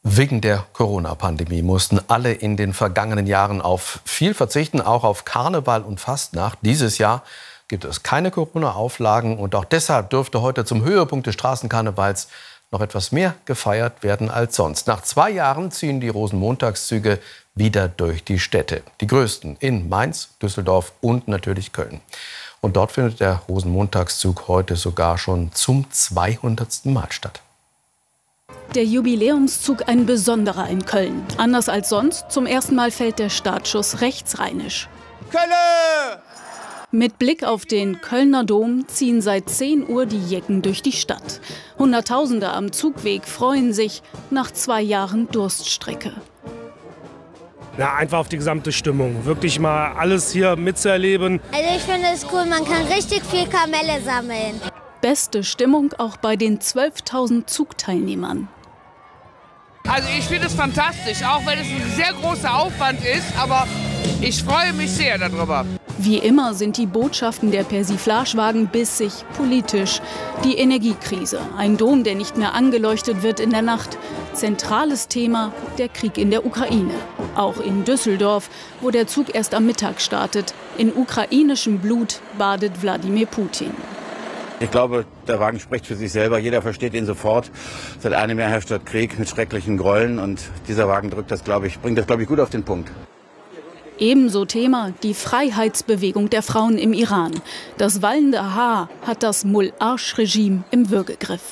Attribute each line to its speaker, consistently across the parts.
Speaker 1: Wegen der Corona-Pandemie mussten alle in den vergangenen Jahren auf viel verzichten, auch auf Karneval und Fastnacht. Dieses Jahr gibt es keine Corona-Auflagen und auch deshalb dürfte heute zum Höhepunkt des Straßenkarnevals noch etwas mehr gefeiert werden als sonst. Nach 2 Jahren ziehen die Rosenmontagszüge wieder durch die Städte. Die größten in Mainz, Düsseldorf und natürlich Köln. Und dort findet der Rosenmontagszug heute sogar schon zum 200. Mal statt.
Speaker 2: Der Jubiläumszug ein besonderer in Köln. Anders als sonst, zum ersten Mal fällt der Startschuss rechtsrheinisch.
Speaker 3: Kölle!
Speaker 2: Mit Blick auf den Kölner Dom ziehen seit 10 Uhr die Jecken durch die Stadt. Hunderttausende am Zugweg freuen sich nach 2 Jahren Durststrecke.
Speaker 4: Ja, einfach auf die gesamte Stimmung. Wirklich mal alles hier mitzuerleben.
Speaker 5: Also ich finde es cool, man kann richtig viel Kamelle sammeln.
Speaker 2: Beste Stimmung auch bei den 12.000 Zugteilnehmern.
Speaker 3: Also ich finde es fantastisch, auch wenn es ein sehr großer Aufwand ist, aber ich freue mich sehr darüber.
Speaker 2: Wie immer sind die Botschaften der Persiflagewagen bissig politisch. Die Energiekrise, ein Dom, der nicht mehr angeleuchtet wird in der Nacht. Zentrales Thema, der Krieg in der Ukraine. Auch in Düsseldorf, wo der Zug erst am Mittag startet. In ukrainischem Blut badet Wladimir Putin.
Speaker 6: Ich glaube, der Wagen spricht für sich selber. Jeder versteht ihn sofort. Seit einem Jahr herrscht dort Krieg mit schrecklichen Gräueln. Und dieser Wagen bringt das, glaube ich, gut auf den Punkt.
Speaker 2: Ebenso Thema die Freiheitsbewegung der Frauen im Iran. Das wallende Haar hat das Mul-Arsch-Regime im Würgegriff.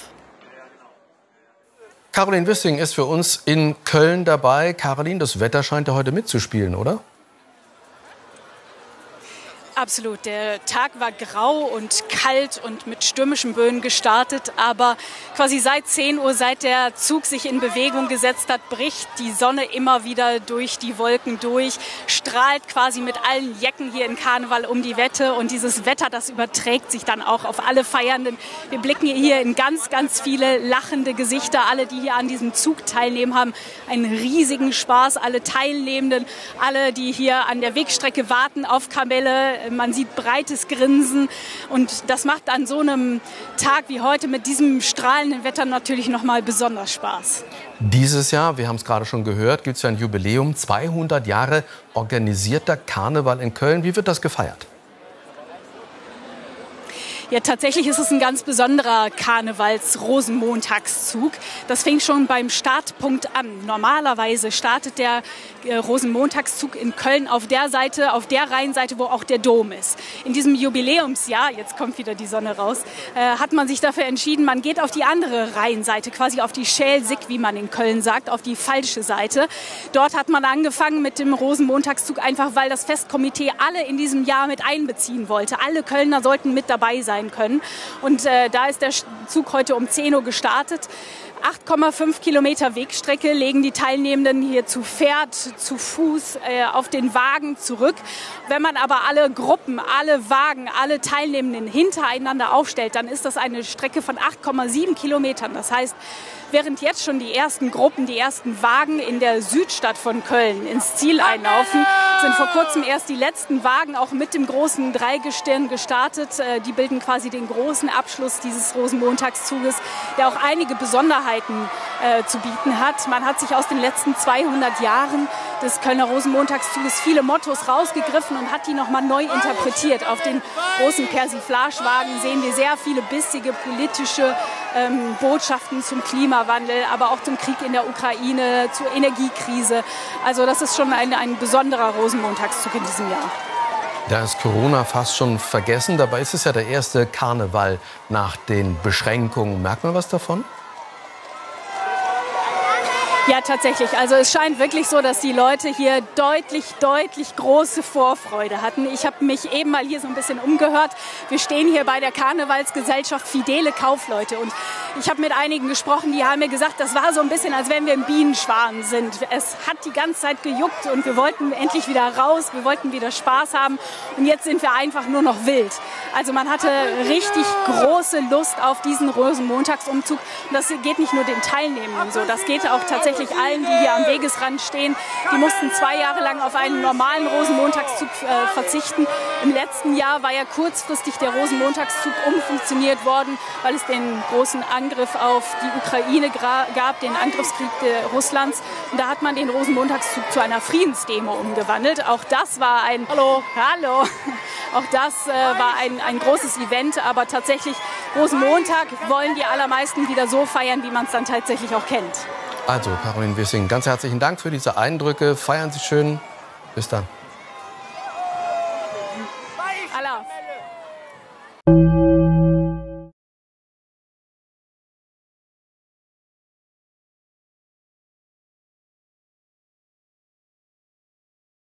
Speaker 1: Caroline Wissing ist für uns in Köln dabei. Caroline, das Wetter scheint ja heute mitzuspielen, oder?
Speaker 7: Absolut. Der Tag war grau und kalt und mit stürmischen Böen gestartet. Aber quasi seit 10 Uhr, seit der Zug sich in Bewegung gesetzt hat, bricht die Sonne immer wieder durch die Wolken durch, strahlt quasi mit allen Jecken hier in Karneval um die Wette. Und dieses Wetter, das überträgt sich dann auch auf alle Feiernden. Wir blicken hier in ganz, ganz viele lachende Gesichter. Alle, die hier an diesem Zug teilnehmen, haben einen riesigen Spaß. Alle Teilnehmenden, alle, die hier an der Wegstrecke warten auf Kamelle. Man sieht breites Grinsen und das macht an so einem Tag wie heute mit diesem strahlenden Wetter natürlich noch mal besonders Spaß.
Speaker 1: Dieses Jahr, wir haben es gerade schon gehört, gibt es ja ein Jubiläum, 200 Jahre organisierter Karneval in Köln. Wie wird das gefeiert?
Speaker 7: Ja, tatsächlich ist es ein ganz besonderer Karnevals-Rosenmontagszug. Das fing schon beim Startpunkt an. Normalerweise startet der Rosenmontagszug in Köln auf der Seite, auf der Rheinseite, wo auch der Dom ist. In diesem Jubiläumsjahr, jetzt kommt wieder die Sonne raus, hat man sich dafür entschieden, man geht auf die andere Rheinseite, quasi auf die Schelsig, wie man in Köln sagt, auf die falsche Seite. Dort hat man angefangen mit dem Rosenmontagszug, einfach weil das Festkomitee alle in diesem Jahr mit einbeziehen wollte. Alle Kölner sollten mit dabei sein können. Und da ist der Zug heute um 10 Uhr gestartet. 8,5 Kilometer Wegstrecke legen die Teilnehmenden hier zu Pferd, zu Fuß auf den Wagen zurück. Wenn man aber alle Gruppen, alle Wagen, alle Teilnehmenden hintereinander aufstellt, dann ist das eine Strecke von 8,7 Kilometern. Das heißt, während jetzt schon die ersten Gruppen, die ersten Wagen in der Südstadt von Köln ins Ziel einlaufen, sind vor kurzem erst die letzten Wagen auch mit dem großen Dreigestirn gestartet. Die bilden quasi den großen Abschluss dieses Rosenmontagszuges, der auch einige Besonderheiten zu bieten hat. Man hat sich aus den letzten 200 Jahren des Kölner Rosenmontagszuges viele Mottos rausgegriffen und hat die nochmal neu interpretiert. Auf den großen Persiflagewagen sehen wir sehr viele bissige politische Botschaften zum Klimawandel, aber auch zum Krieg in der Ukraine, zur Energiekrise. Also das ist schon ein besonderer Rosenmontagszug in diesem Jahr.
Speaker 1: Da ist Corona fast schon vergessen. Dabei ist es ja der erste Karneval nach den Beschränkungen. Merkt man was davon?
Speaker 7: Ja, tatsächlich. Also es scheint wirklich so, dass die Leute hier deutlich große Vorfreude hatten. Ich habe mich eben mal hier so ein bisschen umgehört. Wir stehen hier bei der Karnevalsgesellschaft Fidele Kaufleute und ich habe mit einigen gesprochen, die haben mir gesagt, das war so ein bisschen, als wenn wir im Bienenschwarm sind. Es hat die ganze Zeit gejuckt und wir wollten endlich wieder raus, wir wollten wieder Spaß haben und jetzt sind wir einfach nur noch wild. Also man hatte richtig große Lust auf diesen Rosenmontagsumzug und das geht nicht nur den Teilnehmenden so, das geht auch tatsächlich tatsächlich allen, die hier am Wegesrand stehen. Die mussten 2 Jahre lang auf einen normalen Rosenmontagszug verzichten. Im letzten Jahr war ja kurzfristig der Rosenmontagszug umfunktioniert worden, weil es den großen Angriff auf die Ukraine gab, den Angriffskrieg Russlands. Und da hat man den Rosenmontagszug zu einer Friedensdemo umgewandelt. Auch das war ein Hallo. Auch das war ein großes Event, aber tatsächlich Rosenmontag wollen die allermeisten wieder so feiern, wie man es dann tatsächlich auch kennt.
Speaker 1: Also, Caroline Wissing, ganz herzlichen Dank für diese Eindrücke. Feiern Sie schön. Bis dann.